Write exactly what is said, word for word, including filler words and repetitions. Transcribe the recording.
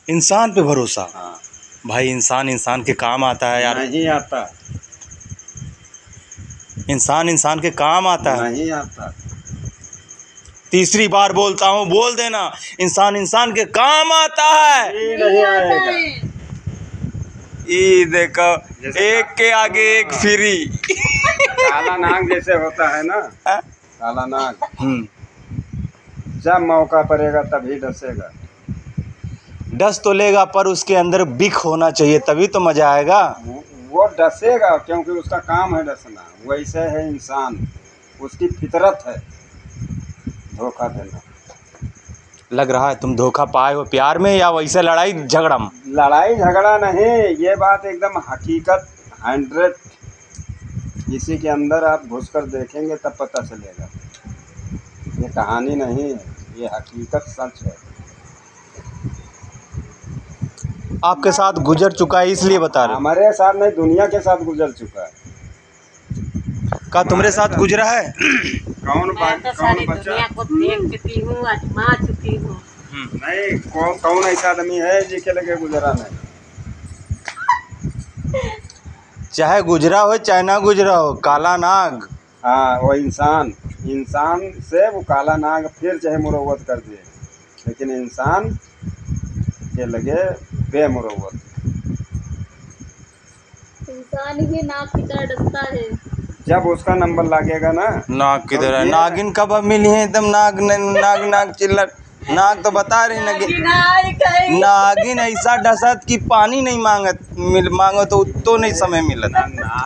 इंसान पे भरोसा। हाँ। भाई इंसान इंसान के काम आता है यार। नहीं आता। इंसान इंसान के काम आता है। नहीं आता। तीसरी बार बोलता हूँ, बोल देना, इंसान इंसान के काम आता है। ये नहीं आएगा। ये देखो, एक के आगे एक फ्री। काला नाग जैसे होता है ना, काला नाग हम्म जब मौका पड़ेगा तभी डसेगा। डस तो लेगा पर उसके अंदर बिख होना चाहिए, तभी तो मजा आएगा। वो, वो डसेगा क्योंकि उसका काम है डसना। वैसे है इंसान, उसकी फितरत है धोखा देना। लग रहा है तुम धोखा पाए हो प्यार में या वैसे लड़ाई झगड़ा में। लड़ाई झगड़ा नहीं, ये बात एकदम हकीकत हंड्रेड। इसी के अंदर आप घुसकर देखेंगे तब पता चलेगा। ये कहानी नहीं है, ये हकीकत सच है। आपके साथ गुजर चुका है इसलिए बता रहे हो। हमारे साथ नहीं, दुनिया के साथ गुजर चुका है। का तुम्हारे साथ गुजरा है? कौन मैं तो कौन सारी बचा? दुनिया को देख चुकी हूँ, आजमा चुकी हूँ। नहीं, कौन कौन ऐसा आदमी है जिसके लगे गुजरा नहीं। चाहे गुजरा हो चाहे ना गुजरा हो, काला नाग। हाँ, वो इंसान इंसान से वो काला नाग फिर चाहे मुरव्वत कर दे, लेकिन इंसान के लगे बेमुरव्वत। इंसान ही नाक की तरह डसता है। जब उसका नंबर लगेगा ना। नाग किधर है? ये- नागिन कब अब मिली है एकदम नाग नाग नाग चिल्लर। नाग तो बता रही नगी नागिन ऐसा डसत कि पानी नहीं मांगत मिल मांगो तो उत्तो नहीं समय मिलत।